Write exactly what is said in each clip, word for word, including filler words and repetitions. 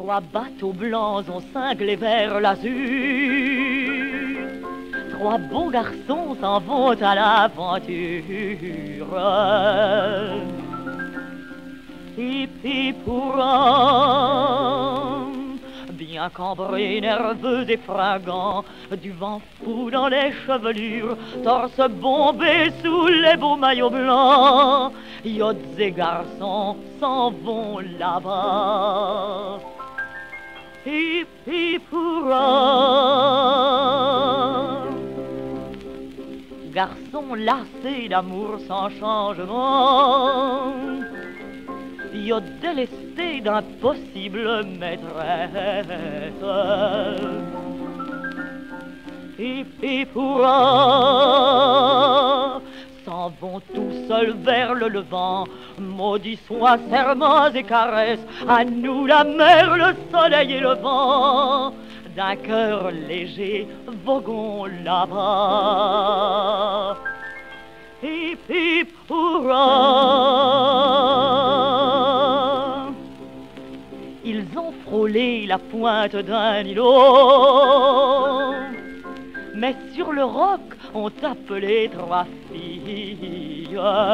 Trois bateaux blancs ont cinglé vers l'azur. Trois beaux garçons s'en vont à l'aventure. Hippie pourant, bien cambré, nerveux et fringant, du vent fou dans les chevelures, torse bombé sous les beaux maillots blancs, yachts et garçons s'en vont là-bas. Hippie pourant, garçon lassé d'amour sans changement, yacht délesté d'impossible maîtresse. Hippie pourra s'en vont tout seuls vers le levant, maudits soient serments et caresses, à nous la mer, le soleil et le vent, d'un cœur léger voguons là-bas. Hippie pourra, ils ont frôlé la pointe d'un îlot, mais sur le roc ont appelé trois filles.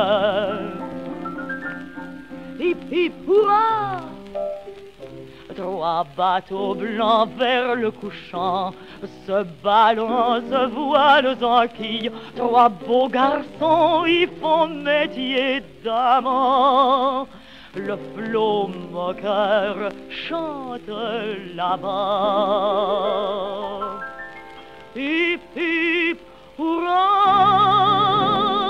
Hippie pourra, trois bateaux blancs vers le couchant se balancent voiles en quilles. Trois beaux garçons y font métier d'amant. Le flot moqueur chante là-bas. Hip hip hurrah.